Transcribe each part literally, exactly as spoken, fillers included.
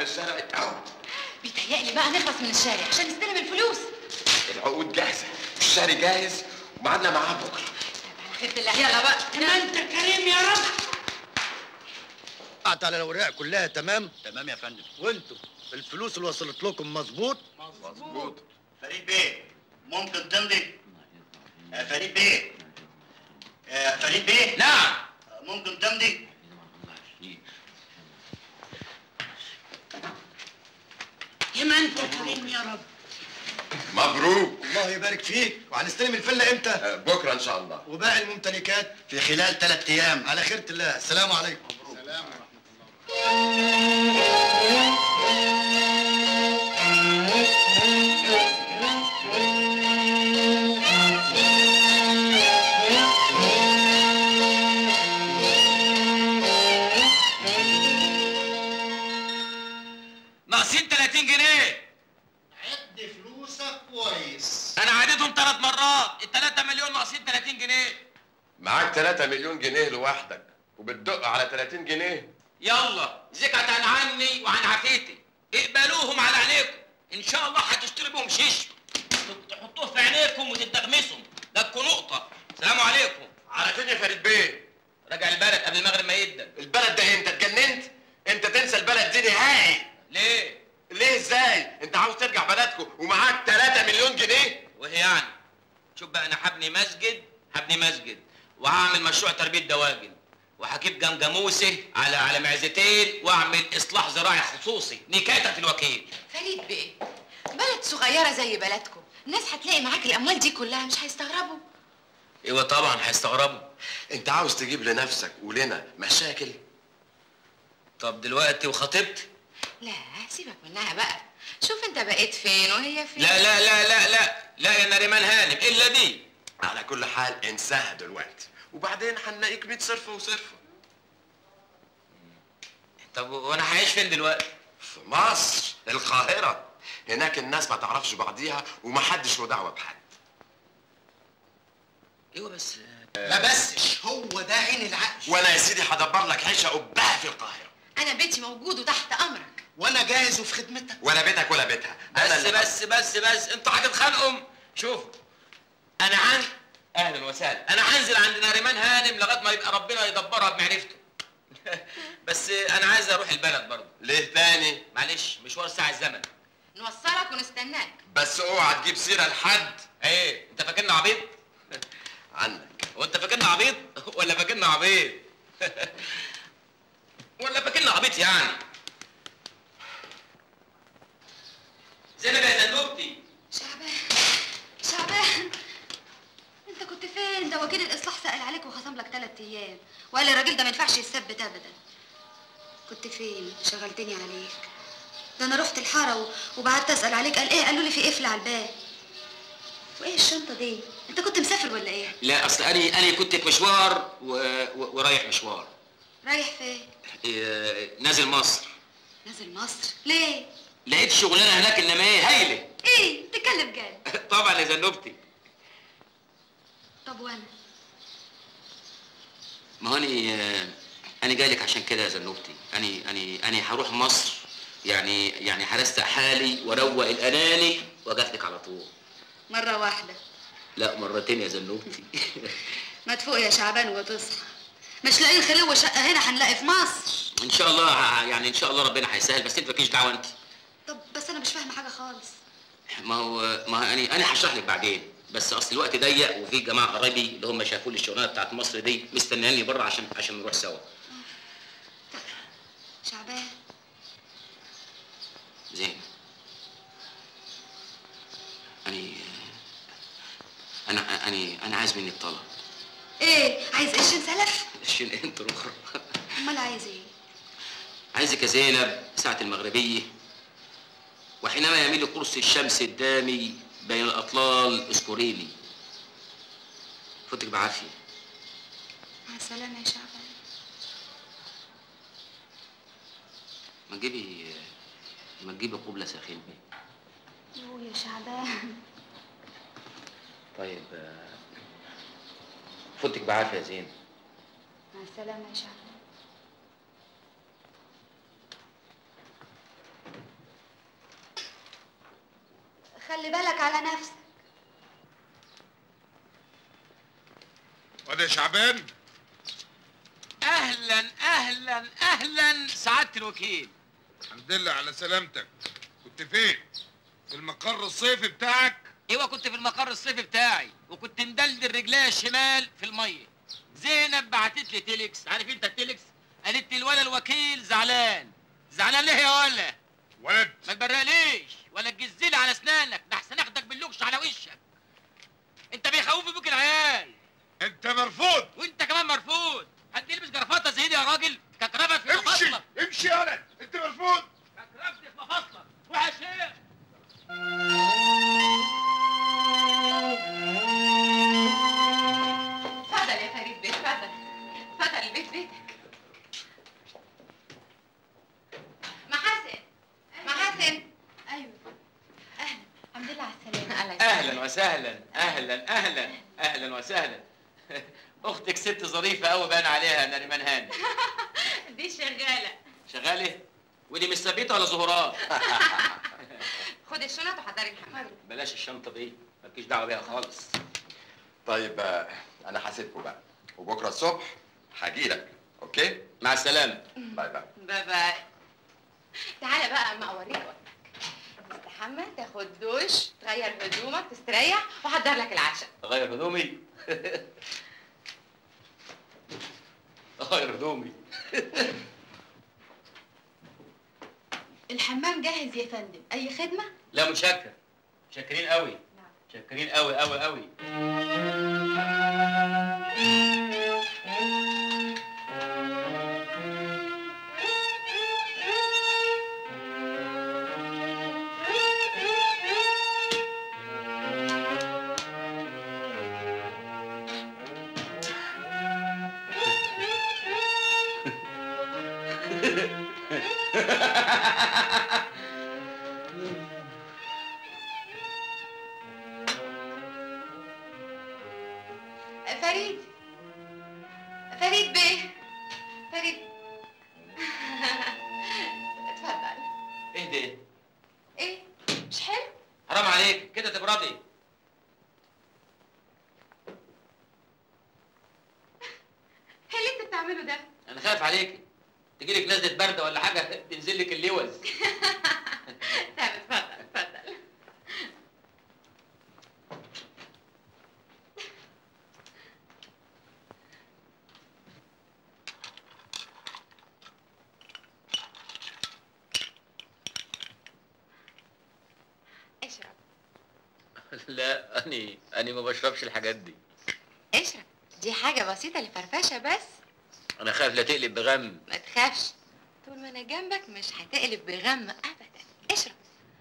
الشارع يتقوم. بيتهيألي بقى نخلص من الشارع عشان نستلم الفلوس. العقود جاهزه والشاري جاهز وميعادنا معاه بكره. على خير الله، يلا بقى. ما انت كريم يا رب. قعدت على الاوراق كلها تمام؟ تمام يا فندم. وانتوا الفلوس اللي وصلت لكم مظبوط؟ مظبوط. فريد بيه ممكن تمضي؟ يا فريد بيه يا فريد بيه. نعم. ممكن تمضي؟ يا ما انت كريم يا رب. مبروك. الله يبارك فيك. وهنستلم الفيلا امتى؟ آه، بكره ان شاء الله. وباقي الممتلكات في خلال ثلاث ايام. على خيرة الله. السلام عليكم. السلام ورحمة الله. ناقصين تلاتين جنيه. عد فلوسك كويس. انا عديتهم ثلاث مرات، التلاتة مليون ناقصين تلاتين جنيه. معاك تلاتة مليون جنيه لوحدك وبتدق على تلاتين جنيه. يلا زكاة عن عني وعن عافيتي، اقبلوهم على عينيكم، ان شاء الله هتشتري بهم شيش تحطوه في عينيكم وتتدغمسهم، لكوا نقطة. السلام عليكم. على فين يا فريد بيه؟ راجع البلد قبل المغرب ما يدن. البلد ده انت اتجننت؟ انت تنسى البلد دي نهائي. ليه؟ ليه ازاي؟ انت عاوز ترجع بلدكم ومعاك تلاتة مليون جنيه؟ وهي يعني شوف بقى، انا هبني مسجد هبني مسجد وهعمل مشروع تربيه دواجن وهجيب جمجموسه على على معزتين واعمل اصلاح زراعي خصوصي نكايه الوكيل. فريد بيه، بلد صغيرة زي بلدكم، الناس هتلاقي معاك الأموال دي كلها مش هيستغربوا. ايوه طبعا هيستغربوا. انت عاوز تجيب لنفسك ولنا مشاكل؟ طب دلوقتي وخطيبتي؟ لا سيبك منها بقى، شوف انت بقيت فين وهي فين. لا لا لا لا لا لا يا نريمان هانم الا دي. على كل حال انساها دلوقتي وبعدين هنلاقيك مية صرفه وصرفه. طب وانا هعيش فين دلوقتي؟ في مصر القاهره، هناك الناس ما تعرفش بعضيها ومحدش له دعوه بحد. ايوه بس ما بسش، هو ده عين العقل. وانا يا سيدي هدبر لك عيشه قبها في القاهره. أنا بيتي موجود وتحت أمرك. وانا جاهز وفي خدمتك. ولا بيتك ولا بيتها. بس بس بس بس انتوا هتتخانقوا. شوف انا عن اهلا وسهلا، انا هنزل عند ناريمان هانم لغايه ما يبقى ربنا يدبرها بمعرفته. بس انا عايز اروح البلد برضه. ليه تاني؟ معلش مشوار ساعه الزمن. نوصلك ونستناك. بس اوعى تجيب سيره لحد. ايه انت فاكرنا عبيط؟ عنك. وانت فاكرنا عبيط ولا فاكرنا عبيط؟ ولا فاكرنا عبيط يعني؟ زينب يا زنوبتي. شعبان شعبان، انت كنت فين؟ ده وكيل الاصلاح سأل عليك وخصم لك ثلاث ايام وقال الراجل ده ما ينفعش يثبت ابدا. كنت فين؟ شغلتني عليك. ده انا رحت الحاره وبعدت اسال عليك، قال ايه؟ قالوا لي في قفل على الباب. وايه الشنطه دي؟ انت كنت مسافر ولا ايه؟ لا اصل انا انا كنت في مشوار و... و... ورايح مشوار. رايح فين؟ إيه... نازل مصر. نازل مصر؟ ليه؟ لقيت شغلانه هناك انما ايه هايله. ايه؟ تتكلم جد؟ طبعا يا زنوبتي. طب وانا؟ ما هو انا انا جاي لك عشان كده يا زنوبتي. انا انا انا هروح مصر، يعني يعني هرستق حالي واروق الاناني واجات لك على طول. مره واحده؟ لا مرتين يا زنوبتي. ما تفوق يا شعبان وتصحى، مش لاقيين خلوه شقه هنا هنلاقي في مصر. ان شاء الله يعني ان شاء الله ربنا هيسهل، بس انت مالكيش دعوه انت. طب بس انا مش فاهمه حاجه خالص. ما هو ما هو انا انا هشرح لك بعدين، بس اصل الوقت ضيق وفي جماعه قرايبي اللي هم شافوا لي الشغلانه بتاعت مصر دي مستنياني بره عشان عشان نروح سوا. شعبان. زين. انا انا انا انا عايز منك طلب. ايه؟ عايز قرشين سلف؟ قرشين انت الاخرى. امال عايز ايه؟ عايزك يا زينب ساعة المغربية وحينما يميل قرص الشمس الدامي بين الأطلال اذكريني. فوتك بعافية. مع السلامة يا شعبان. ما تجيبي ما تجيبي قبلة ساخنة. يو يا شعبان. طيب فوتك بعافية يا زين. مع السلامة يا شعبان. خلي بالك على نفسك. وده شعبان. اهلا اهلا اهلا سعاده الوكيل. الحمد لله على سلامتك. كنت فين؟ في المقر الصيفي بتاعك؟ ايوه كنت في المقر الصيفي بتاعي، وكنت مدلدل رجليا الشمال في الميه. زينب بعتت لي تيلكس، عارف انت التيلكس؟ قالت لي الولا الوكيل زعلان. زعلان ليه يا ولا؟ ولد ما تبرقليش ولا تجزلي على اسنانك، ده احسن اخدك باللوكش على وشك. انت بيخوفوا بيك العيال. انت مرفوض. وانت كمان مرفوض. حد يلبس جرافطه زي دي يا راجل؟ ككرفت في امشي مفاصلك. امشي يا ولد، انت مرفوض. ككرفت في مفاصلك. روح يا شيخ. اتفضل يا فريد بيه، اتفضل. اتفضل البيت بيتك. محاسن محاسن. ايوه اهلا، الحمد لله على السلامه. اهلا وسهلا اهلا اهلا اهلا وسهلا. اختك ست ظريفه قوي باين عليها نريمان هاني. دي شغاله. شغاله؟ ودي مش ثابته ولا زهراء؟ خد الشنط وحضري الحمام. بلاش الشنطه دي، مالكيش دعوه بيها خالص. طيب آه، انا هسيبكم بقى، وبكره الصبح هجيلك. اوكي؟ مع السلامه. باي باي. باي باي. تعالى بقى اما اوريك اوضتك. تستحمى، تاخد دوش، تغير هدومك، تستريح، واحضر لك العشاء. اغير هدومي؟ اغير هدومي. الحمام جاهز يا فندم، اي خدمه؟ لا متشكر. شاكرين قوي. شاكرين قوي قوي قوي. فريد فريد بيه فريد. اتفضل. ايه ده؟ ايه مش حلو؟ حرام عليك كده تبردي. ايه اللي انت بتعمله ده؟ انا خايف عليك تجيلك نزله برد ولا حاجه تنزل لك اللوز. طيب اتفضل اتفضل. اشرب. لا اني اني ما بشربش الحاجات دي. اشرب، دي حاجة بسيطة لفرفشة بس. انا خايف لا تقلب بغم. ما تخافش، طول ما انا جنبك مش هتقلب بغم ابدا. اشرب.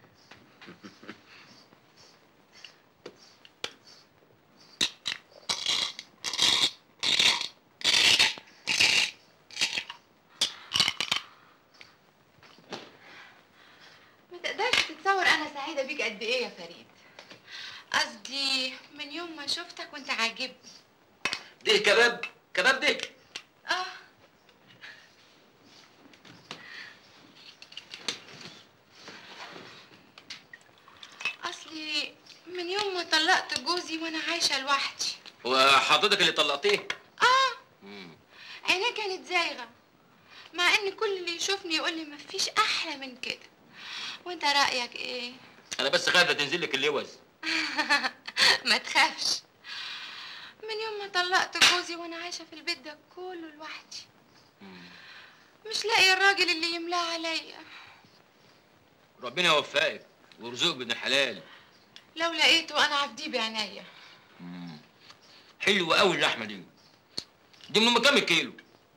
ما تقدرش تتصور انا سعيدة بيك قد ايه يا فريد. قصدي من يوم ما شفتك وانت عاجبني. ده كباب كباب ده. اه اصلي من يوم ما طلقت جوزي وانا عايشه لوحدي. وحضرتك اللي طلقتيه؟ اه مم. عينيه كانت زايغه، مع ان كل اللي يشوفني يقول لي مفيش احلى من كده. وانت رايك ايه؟ انا بس خايف لا تنزل لك اللوز. ما تخافش، من يوم ما طلقت جوزي وانا عايشه في البيت ده كله لوحدي. مش لاقي الراجل اللي يملاه عليا. ربنا يوفقك ويرزقك بابن الحلال. لو لقيته انا عبديه بعينيا. حلوه قوي اللحمه دي. دي من ام كام كيلو؟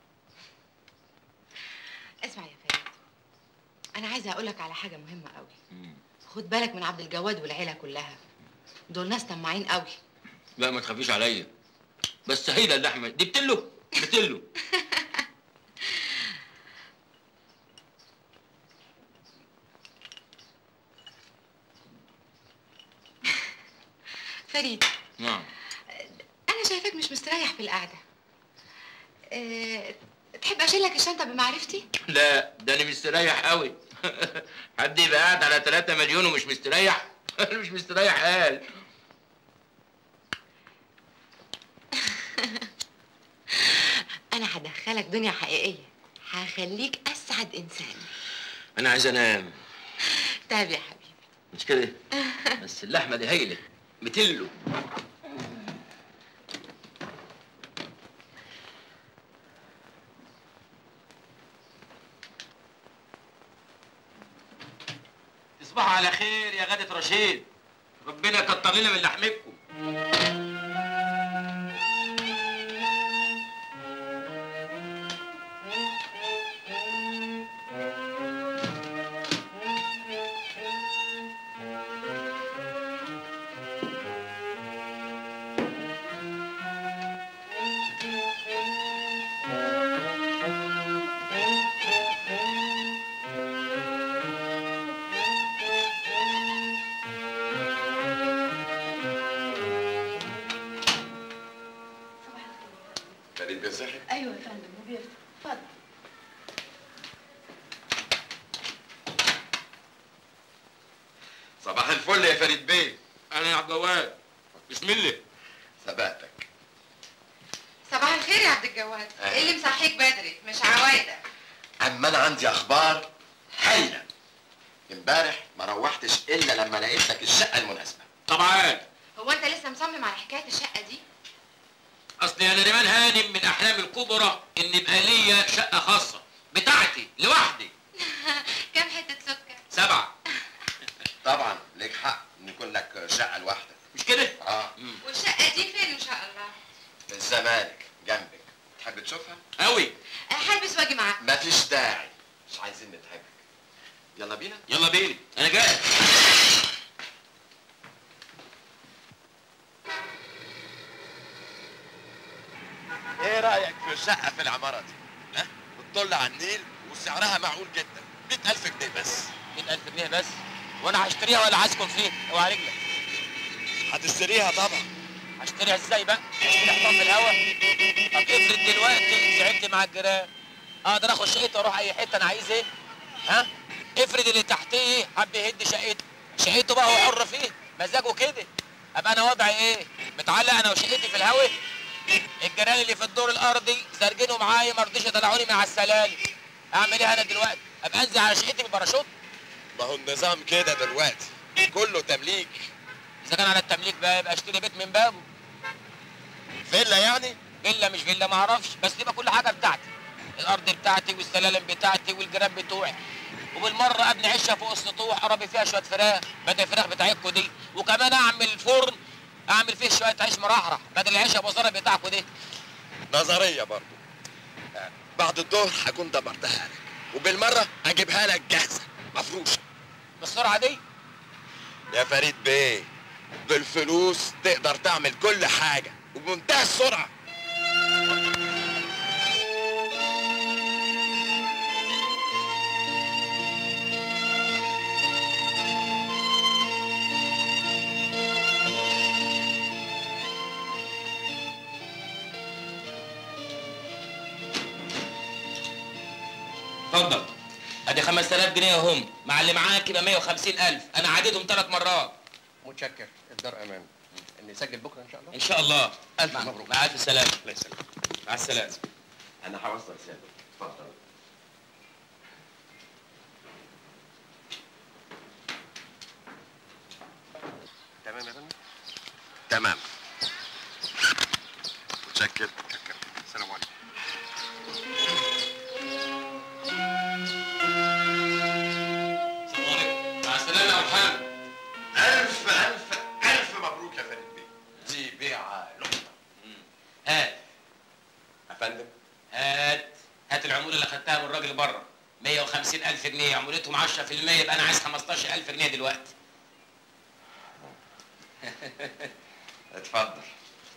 اسمع يا فريد، انا عايزه اقول لك على حاجه مهمه قوي. خد بالك من عبد الجواد والعيله كلها، دول ناس طماعين قوي. لا ما تخافيش عليا، بس هيدا اللحمه دي بتلو بتلو. فريد. نعم. انا شايفاك مش مستريح في القعده. أه... تحب اشيلك الشنطه بمعرفتي؟ لا ده انا مستريح قوي. حد يبقى قاعد على ثلاثة مليون ومش مستريح؟ انا مش مستريح قال. انا هدخلك دنيا حقيقيه، هخليك اسعد انسان. انا عايز انام. طيب يا حبيبي. مش كده؟ بس اللحمه دي هايله متلو. تصبحوا على خير يا غادة رشيد، ربنا يكتر لنا من لحمكم. فريد بيصحي؟ ايوه يا فندم، وبيفتح. اتفضل. صباح الفل يا فريد بيه. انا يا عبد الجواد. بسم الله. ثباتك. صباح الخير يا عبد الجواد. أهلا. ايه اللي مصحيك بدري؟ مش عوايدك. اما انا عندي اخبار هايله. امبارح ما روحتش الا لما لقيت لك الشقه المناسبه. طبعا. هو انت لسه مصمم على حكايه الشقه دي؟ اصل يا نريمان هانم من احلامي الكبرى ان يبقى ليا شقه خاصه بتاعتي لوحدي. كام حته سكر؟ سبعه. طبعا ليك حق ان يكون لك شقه لوحدك. مش كده؟ اه. والشقه دي فين ان شاء الله؟ في الزمالك جنبك. تحب تشوفها؟ قوي. هلبس واجي معاك. مفيش داعي، مش عايزين نتهجج. يلا بينا؟ يلا بينا، انا جاهز. ايه رايك في الشقه في العماره دي؟ ها؟ بتطل على النيل وسعرها معقول جدا، مئة ألف جنيه بس. مئة ألف جنيه بس؟ وانا هشتريها ولا هسكن فيها؟ اوعى رجلك. هتشتريها طبعا. هشتريها ازاي بقى؟ هشتري حطام في الهوا؟ طب افرض دلوقتي زعلت مع الجيران، اقدر اخد شقتي واروح اي حته انا عايز ايه؟ ها؟ افرض اللي تحتيه حب يهد شقته، شقته بقى هو حر فيه، مزاجه كده. ابقى انا وضعي ايه؟ متعلق انا وشقتي في الهوا؟ الجيران اللي في الدور الارضي سارجينه معايا ما رضيش يطلعوني مع السلالم. اعمل ايه انا دلوقتي؟ ابقى انزل على شقتي بالباراشوت؟ ما هو النظام كده دلوقتي، كله تمليك. اذا كان على التمليك بقى يبقى اشتري بيت من بابه. فيلا يعني؟ فيلا مش فيلا ما اعرفش، بس يبقى كل حاجه بتاعتي. الارض بتاعتي والسلالم بتاعتي والجيران بتوعي. وبالمره ابني عشه فوق السطوح اربي فيها شويه فراخ بدل الفراخ بتاعتكم دي، وكمان اعمل فرن اعمل فيه شويه عيش مرحرح بدل العيش ابو زرع بتاعكم دي. نظريه برضه. بعد الظهر هكون دبرتها لك، وبالمره اجيبها لك جاهزه مفروشه. بالسرعه دي؟ يا فريد بيه، بالفلوس تقدر تعمل كل حاجه وبمنتهى السرعه. اتفضل. ادي خمسة آلاف جنيه اهم، مع اللي معاك يبقى مئة وخمسين ألف، انا عديتهم ثلاث مرات. متشكر. الدار امان. نسجل بكره ان شاء الله. ان شاء الله. الف مع- مبروك. مع الف سلامه. الله يسلمك. مع السلامه. انا هوصل رساله. اتفضل. تمام يا فندم؟ تمام. متشكر. متشكر. السلام عليكم. السلام عليكم. مع السلامه يا محمد. ألف ألف ألف مبروك يا فريد بيه. دي بيعة لقطة. هات يا فندم. هات هات العموله اللي خدتها من الراجل بره، مئة وخمسين ألف جنيه، عمولتهم عشرة في المية، يبقى انا عايز خمستاشر ألف جنيه دلوقتي. اتفضل.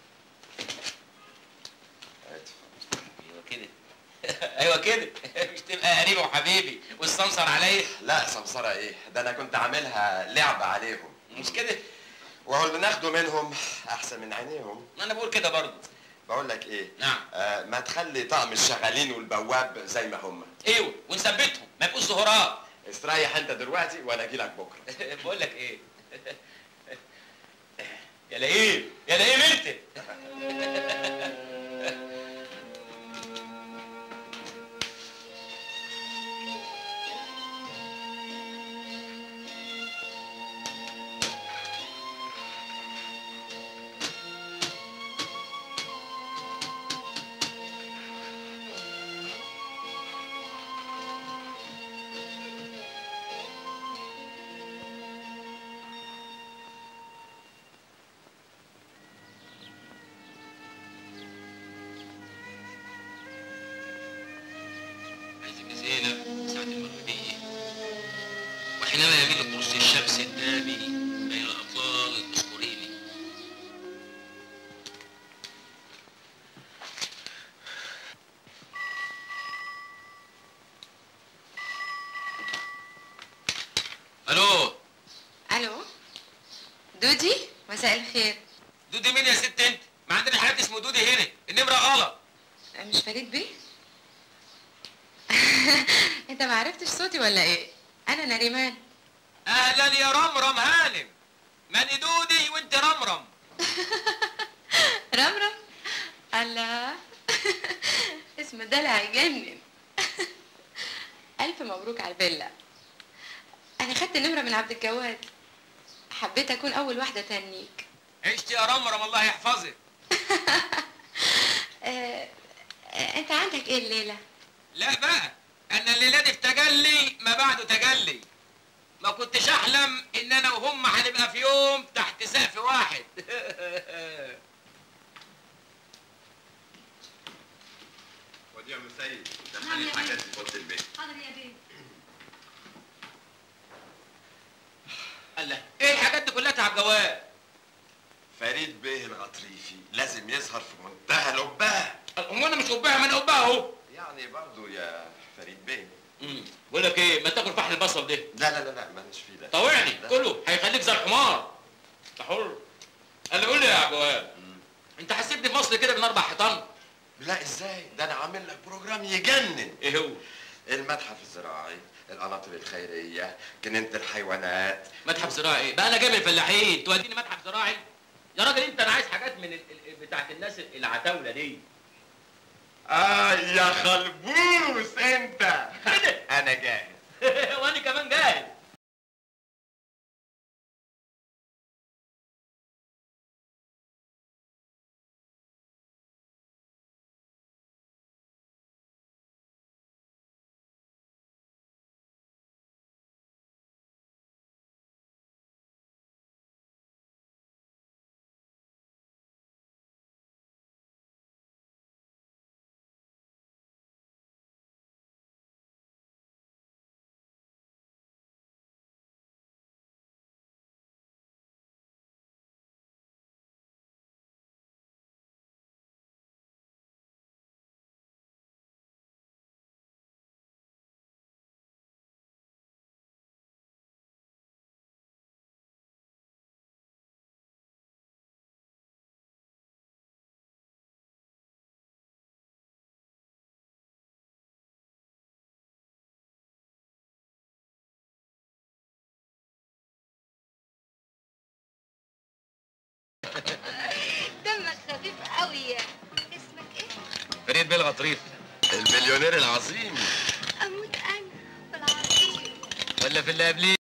ايوه كده. ايوه كده. مش تبقى قريبي وحبيبي والسمسر عليا؟ لا سمسرة ايه؟ ده انا كنت عاملها لعبة عليهم. مش كده؟ وهو اللي ناخده منهم احسن من عينيهم. ما انا بقول كده برضه. بقول لك ايه؟ نعم. آه ما تخلي طقم الشغالين والبواب زي ما هم. ايوه ونثبتهم ما يبقوش ظهورات. استريح انت دلوقتي وانا اجي لك بكره. بقول لك ايه؟ يا لئيم يا لئيم انت. زينب ساعة المغربية، وحينما يميل قرص الشمس الدامي بين الأطلال اذكريني. ألو. الو دودي، مساء الخير. دودي مين يا ست انت؟ ما عندنا حد اسمه دودي هنا، النمرة غلط. مش فريد بيه؟ انت ما عرفتش صوتي ولا ايه؟ انا نريمان. اهلا يا رمرم هانم، ماني دودي وانت رمرم. رمرم؟ الله. اسم دلع يجنن. الف مبروك على الفيلا. انا خدت النمره من عبد الجواد، حبيت اكون اول واحده تهنيك. عشت يا رمرم الله يحفظك. آه، آه، انت عندك ايه الليله؟ لا بقى، انا الليله دي في تجلي ما بعده تجلي. ما كنتش احلم ان انا وهم هنبقى في يوم تحت سقف واحد. ودي يا مسيد نعم دخلي يا الحاجات بيه. في اوضه البيت. حاضر يا بيه. الله، ايه الحاجات دي كلها على الجواب؟ فريد بيه الغطريفي لازم يظهر في منتهى الأبهة. امال انا مش قبها، ما انا قبها اهو. يعني برضه يا فريد بيه. امم بقول لك ايه، ما تاكل فحل البصل ده. لا لا لا لا ماليش فيه ده. طوعني لا. كله هيخليك زي الحمار. انت حر. قال قول لي يا جواب، انت حسيبني في مصر كده من اربع حيطان؟ لا ازاي؟ ده انا عامل لك بروجرام يجنن. ايه هو؟ المتحف الزراعي، القناطر الخيريه، جنينه الحيوانات. متحف زراعي ايه؟ بقى انا جاي من الفلاحين توديني متحف زراعي؟ يا راجل انت، انا عايز حاجات من ال... ال- بتاعت الناس العتاوله دي. اه يا خلبوس انت. انا جاهز. وانا كمان جاهز. دمك خفيف قوي. اسمك ايه؟ فريد بيه الغطريف. المليونير العظيم. اموت انا في العظيم. ولا في اللي قبليه؟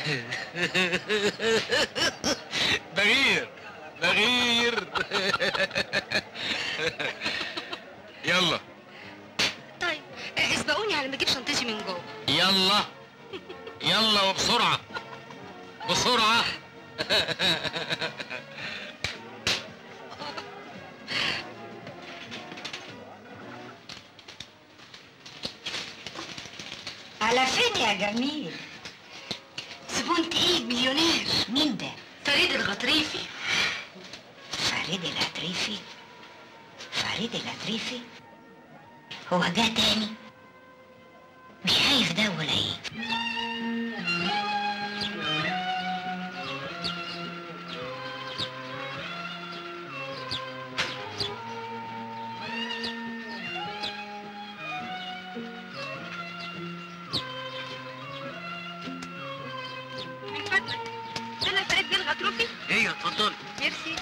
بغير بغير. يلا. طيب اسبقوني على ما اجيب شنطتي من جوه. يلا يلا وبسرعة بسرعة. على فين يا جميل؟ زبون تقيل مليونير. مين ده؟ فريد الغطريفي. فريد العطريفي؟ فريد العطريفي؟ هو جه تاني؟ مش خايف ده ولا ايه؟ من فضلك انا فريد بيه الغطريفي. ايوه اتفضلي. ميرسي.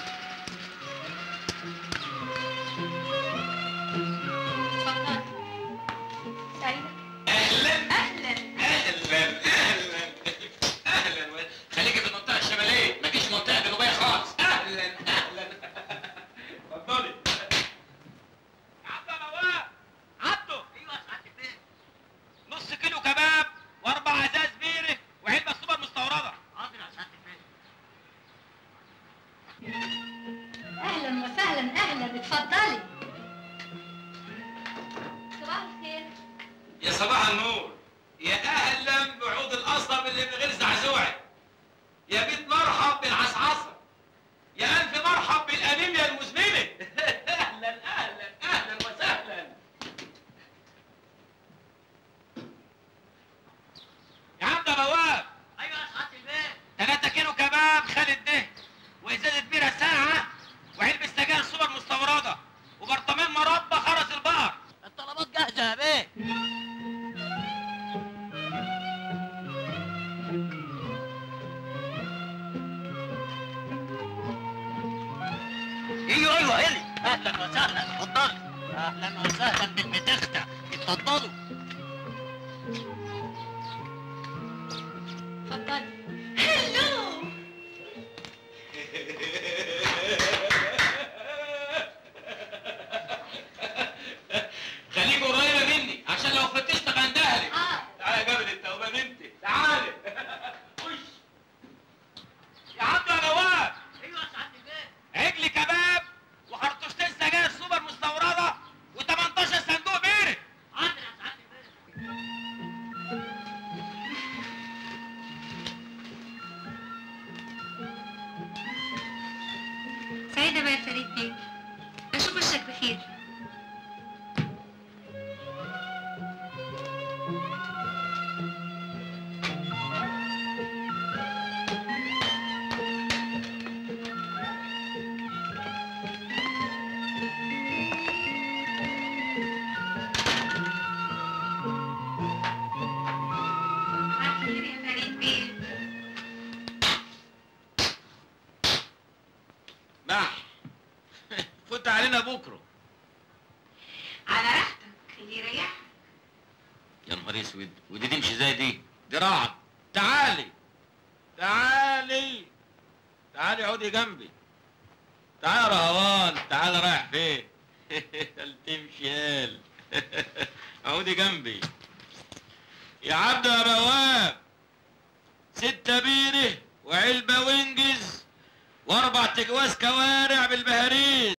اتفضل. سعيدة. اهلا اهلا. اهلا اهلا اهلا. خليكي في المنطقة الشمالية، مفيش منطقة جنوبية خالص. اهلا اهلا. اتفضلي. عبده نواف. عبده. ايوه يا سعادة البيه. نص كيلو كباب واربع ازاز بيره وعلبة سوبر مستوردة. حاضر يا سعادة البيه. اهلا وسهلا. اهلا اتفضلي. صباح الخير. يا صباح النور. يا اهلا بعود القصب اللي من غير زعزوعه. يا بيت مرحب بالعصعصه. يا الف مرحب بالانيميا المزمنه. اهلا اهلا اهلا وسهلا. يا عم ده بواب. ايوه يا سعاده البيه. ثلاثة كيلو كباب خالد ده وازازه بيره ساعه وعلبه سجاير سوبر مستورده وبرطمان مربى خرس البقر. الطلبات جاهزه يا بيه. ايوه ايوه الي. اهلا وسهلا اتفضلي. اهلا وسهلا بالمتختة. اتفضلوا. اتفضلي. هلو. خليك قريبه مني عشان لو فتشتك هندهلك. اه. تعالى يا جبل التوبه بنتي تعالى. خش يا عبد يا نواف. ايوه يا سعاده البيه. عجل كباب وخرطوشتين سجاير سوبر مستورده و18 صندوق بيره. حاضر يا سعاده البيه. سعيدة بقى يا فريد بيه. اشوف وشك بخير. خير يا فريد بيه. مح فوت علينا بكره. على راحتك اللي يريحك. يا نهار اسود، ودي تمشي زي دي؟ دي رعد. تعالي تعالي تعالي اقعدي جنبي. تعالي يا رهوان. تعالي رايح فين؟ قال تمشي قال. اقعدي جنبي يا عبد يا رواب. ستة بيره وعلبة وينجز واربع تجواز كوارع بالبهاريز.